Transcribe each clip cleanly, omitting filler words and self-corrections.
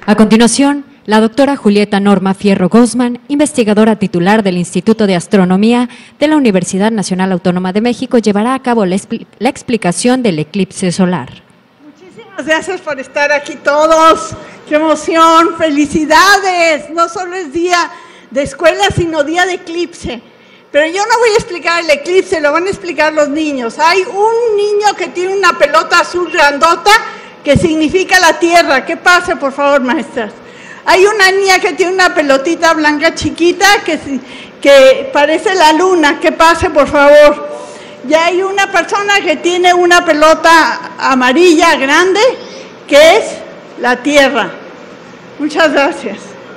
A continuación, la doctora Julieta Norma Fierro Guzmán, investigadora titular del Instituto de Astronomía de la Universidad Nacional Autónoma de México, llevará a cabo la explicación del eclipse solar. Muchísimas gracias por estar aquí todos. ¡Qué emoción! ¡Felicidades! No solo es día de escuela, sino día de eclipse. Pero yo no voy a explicar el eclipse, lo van a explicar los niños. Hay un niño que tiene una pelota azul grandota que significa la Tierra. Que pase, por favor, maestras. Hay una niña que tiene una pelotita blanca chiquita que parece la luna. Que pase, por favor. Y hay una persona que tiene una pelota amarilla grande que es la Tierra. Muchas gracias.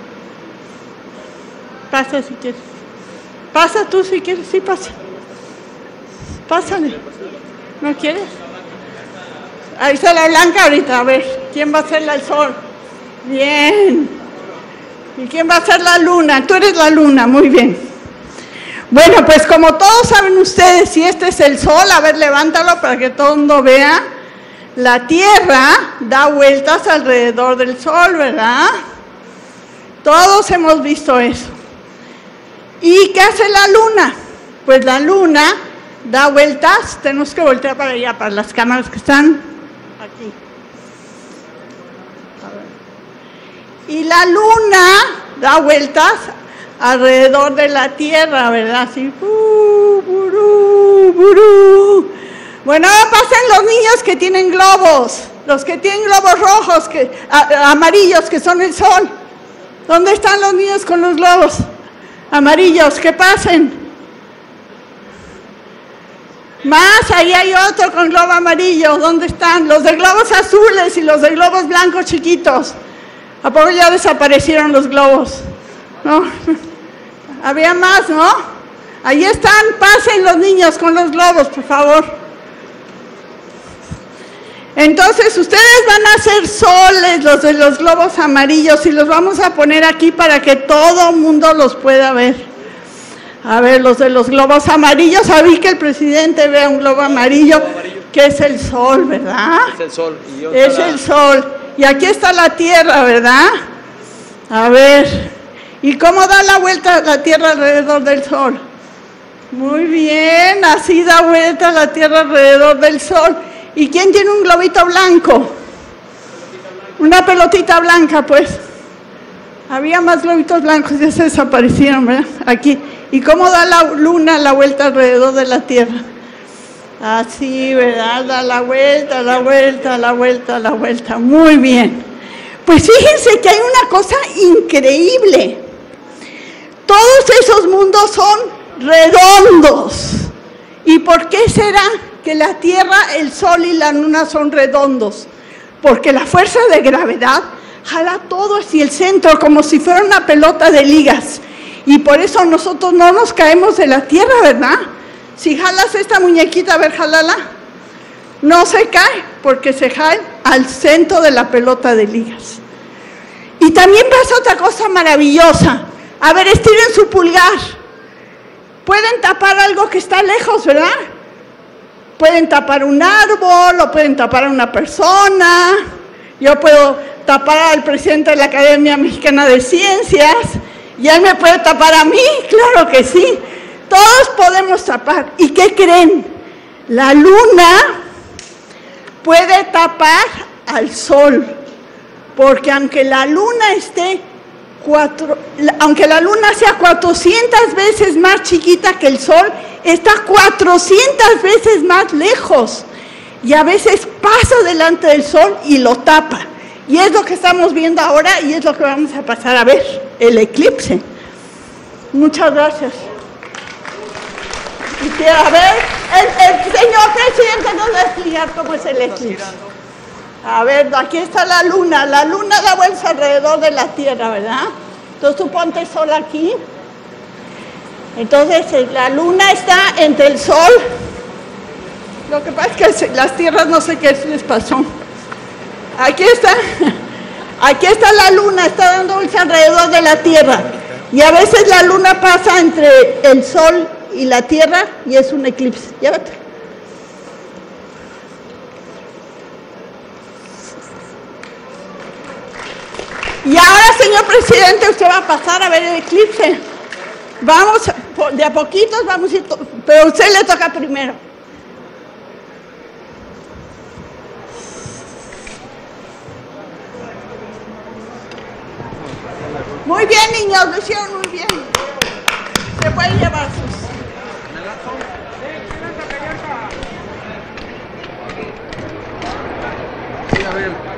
Pasa si quieres. Pasa tú si quieres, sí pasa. Pásale. ¿No quieres? Ahí está la blanca ahorita, a ver, ¿quién va a ser el sol? Bien. ¿Y quién va a ser la luna? Tú eres la luna, muy bien. Bueno, pues como todos saben ustedes, si este es el sol, a ver, levántalo para que todo el mundo vea. La Tierra da vueltas alrededor del sol, ¿verdad? Todos hemos visto eso. ¿Y qué hace la luna? Pues la luna da vueltas, tenemos que voltear para allá, para las cámaras que están aquí. Y la luna da vueltas alrededor de la Tierra, ¿verdad? Así, burú, burú. Bueno, ahora pasan los niños que tienen globos, los que tienen globos rojos, amarillos, que son el sol. ¿Dónde están los niños con los globos amarillos? Que pasen. Más, ahí hay otro con globo amarillo. ¿Dónde están? Los de globos azules y los de globos blancos chiquitos. ¿A poco ya desaparecieron los globos? ¿No? Había más, ¿no? Ahí están, pasen los niños con los globos, por favor. Entonces, ustedes van a hacer soles, los de los globos amarillos, y los vamos a poner aquí para que todo el mundo los pueda ver. A ver, los de los globos amarillos, sabí que el presidente vea un globo amarillo, que es el sol, ¿verdad? Es el sol. Es el sol. Y aquí está la Tierra, ¿verdad? A ver, ¿y cómo da la vuelta la Tierra alrededor del sol? Muy bien, así da vuelta la Tierra alrededor del sol. ¿Y quién tiene un globito blanco? Una pelotita blanca, pues. Había más globitos blancos, ya se desaparecieron, ¿verdad? Aquí. ¿Y cómo da la luna la vuelta alrededor de la Tierra? Así, ¿verdad? Da la vuelta, la vuelta, la vuelta, la vuelta. Muy bien. Pues fíjense que hay una cosa increíble. Todos esos mundos son redondos. ¿Y por qué será que la Tierra, el Sol y la Luna son redondos? Porque la fuerza de gravedad jala todo hacia el centro como si fuera una pelota de ligas. Y por eso nosotros no nos caemos de la Tierra, ¿verdad? Si jalas esta muñequita, a ver, jálala. No se cae porque se jala al centro de la pelota de ligas. Y también pasa otra cosa maravillosa. A ver, estiren su pulgar. Pueden tapar algo que está lejos, ¿verdad? Pueden tapar un árbol o pueden tapar a una persona. Yo puedo tapar al presidente de la Academia Mexicana de Ciencias y él me puede tapar a mí, claro que sí. Todos podemos tapar. ¿Y qué creen? La luna puede tapar al sol, porque aunque la luna sea 400 veces más chiquita que el sol, está 400 veces más lejos. Y a veces pasa delante del sol y lo tapa. Y es lo que estamos viendo ahora y es lo que vamos a pasar a ver, el eclipse. Muchas gracias. Y a ver, el señor presidente nos va a explicar cómo es el eclipse. A ver, aquí está la luna da vueltas alrededor de la Tierra, ¿verdad? Entonces tú ponte sol aquí. Entonces la luna está entre el sol. Lo que pasa es que las tierras no sé qué les pasó. Aquí está la luna, está dando vueltas alrededor de la Tierra. Y a veces la luna pasa entre el sol y la Tierra y es un eclipse. Llévate. Y ahora, señor presidente, usted va a pasar a ver el eclipse. Vamos, de a poquitos vamos a ir, pero a usted le toca primero. Muy bien, niños, lo hicieron muy bien. Se pueden llevar sus... Sí, a ver.